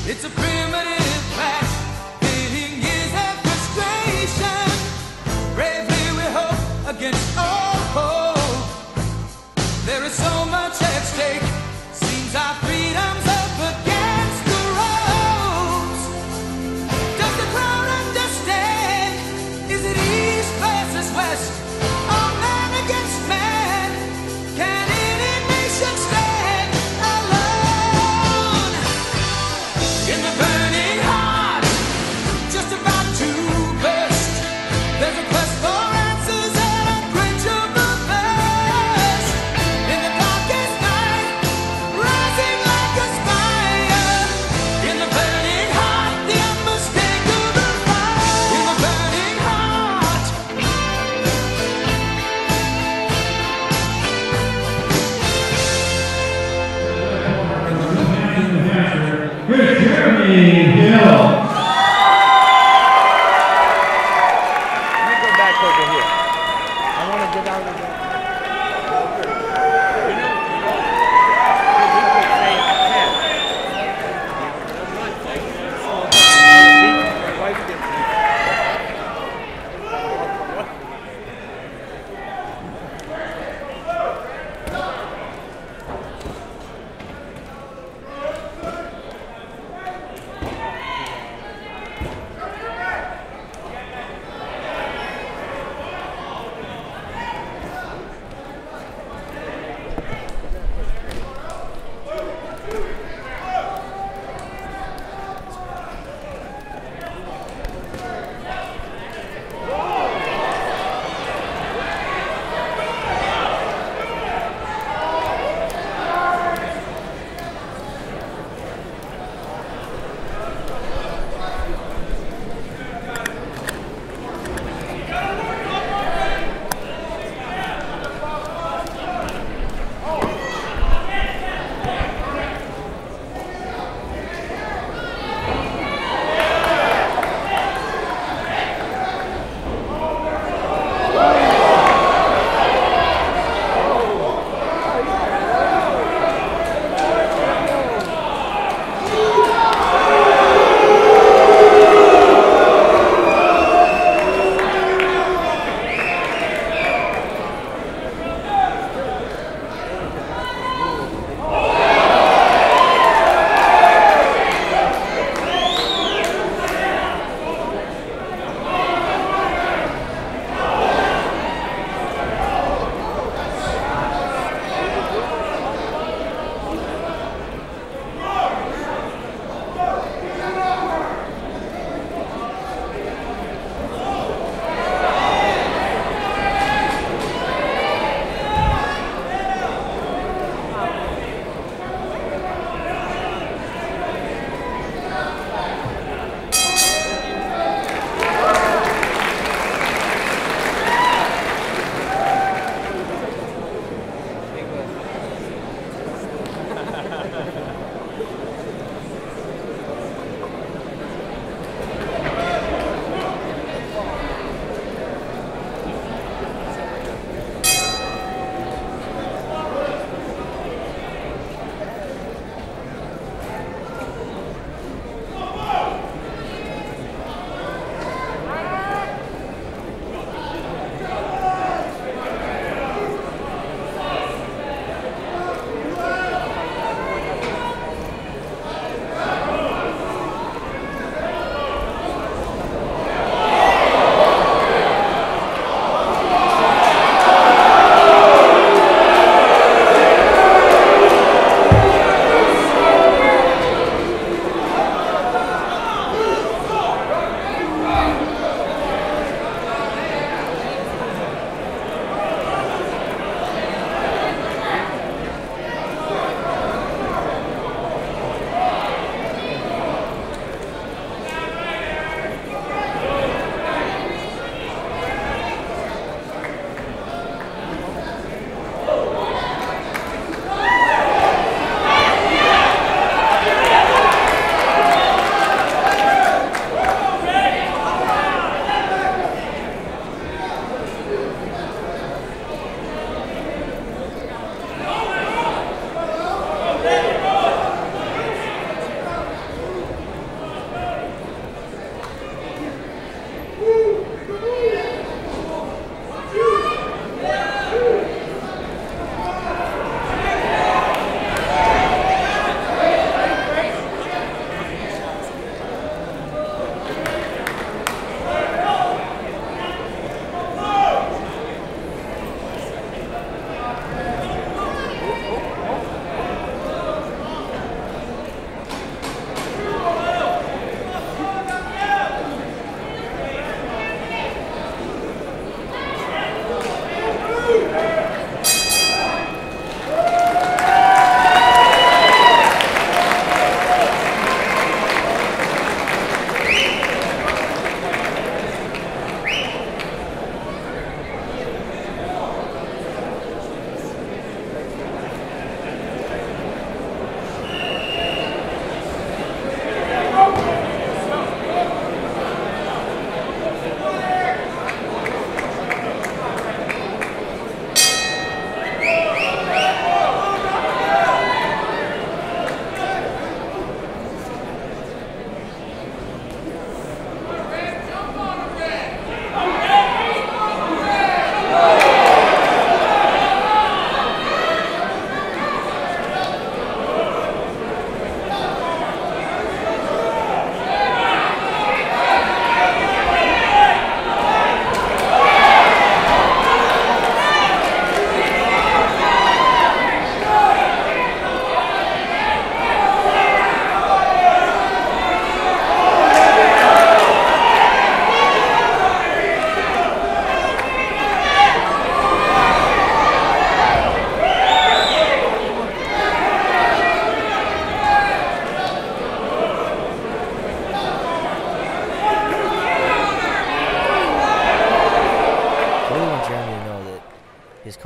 It's a primitive clash, pitting years of frustration. Bravely we hope against all hope. There is so much at stake. Seems our freedom's up against the ropes. Does the crowd understand? Is it east versus west? Or man against man? Can any nation stand alone? In the burning heart, just about to burst, there's a quest for answers and unquenchable thirst. In the darkest night, rising like a spire. In the burning heart, the unmistakable fire. In the burning heart. Here's Jeremy Hill. Let me go back over here. I want to get out of there.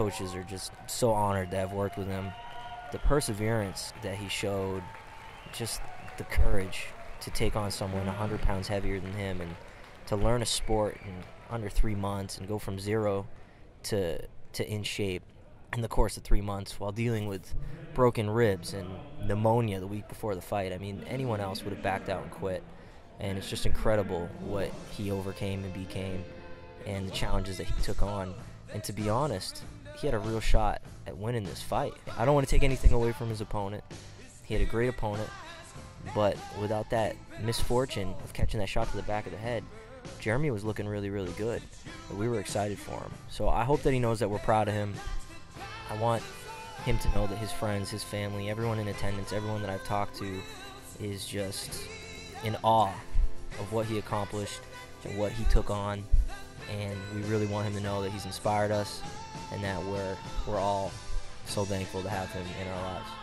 coaches are just so honored to have worked with him. The perseverance that he showed, just the courage to take on someone 100 pounds heavier than him and to learn a sport in under 3 months and go from zero to in shape in the course of 3 months while dealing with broken ribs and pneumonia the week before the fight. I mean, anyone else would have backed out and quit. And it's just incredible what he overcame and became and the challenges that he took on. And to be honest, he had a real shot at winning this fight. I don't want to take anything away from his opponent. He had a great opponent, but without that misfortune of catching that shot to the back of the head, Jeremy was looking really, really good. We were excited for him. So I hope that he knows that we're proud of him. I want him to know that his friends, his family, everyone in attendance, everyone that I've talked to is just in awe of what he accomplished and what he took on. And we really want him to know that he's inspired us and that we're all so thankful to have him in our lives.